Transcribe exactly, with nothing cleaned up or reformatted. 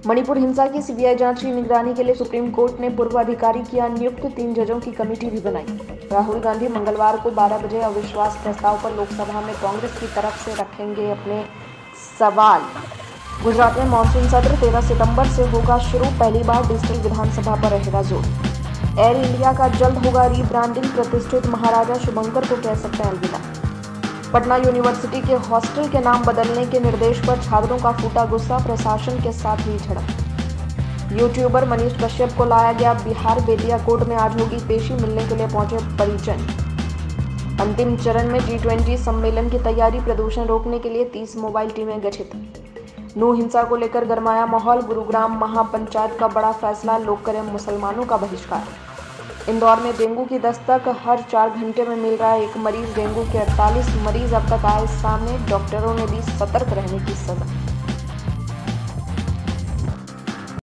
मणिपुर हिंसा की सीबीआई जांच की निगरानी के लिए सुप्रीम कोर्ट ने पूर्व अधिकारी किया नियुक्त, तीन जजों की कमेटी भी बनाई। राहुल गांधी मंगलवार को बारह बजे अविश्वास प्रस्ताव पर लोकसभा में कांग्रेस की तरफ से रखेंगे अपने सवाल। गुजरात में मानसून सत्र तेरह सितंबर से होगा शुरू, पहली बार डिजिटल विधानसभा पर रहेगा जोर। एयर इंडिया का जल्द होगा रीब्रांडिंग, प्रतिष्ठित महाराजा शुभंकर को कह सकते हैं अलविदा। पटना यूनिवर्सिटी के हॉस्टल के नाम बदलने के निर्देश पर छात्रों का फूटा गुस्सा, प्रशासन के साथ हुई झड़प। यूट्यूबर मनीष कश्यप को लाया गया बिहार, बेतिया कोर्ट में आज होगी पेशी, मिलने के लिए पहुंचे परिजन। अंतिम चरण में जी ट्वेंटी सम्मेलन की तैयारी, प्रदूषण रोकने के लिए तीस मोबाइल टीमें गठित। नू हिंसा को लेकर गरमाया माहौल, गुरुग्राम महापंचायत का बड़ा फैसला, लोग करें मुसलमानों का बहिष्कार। इंदौर में डेंगू की दस्तक, हर चार घंटे में मिल रहा है एक मरीज। डेंगू के अड़तालीस मरीज अब तक आए सामने, डॉक्टरों ने दी सतर्क रहने की सलाह।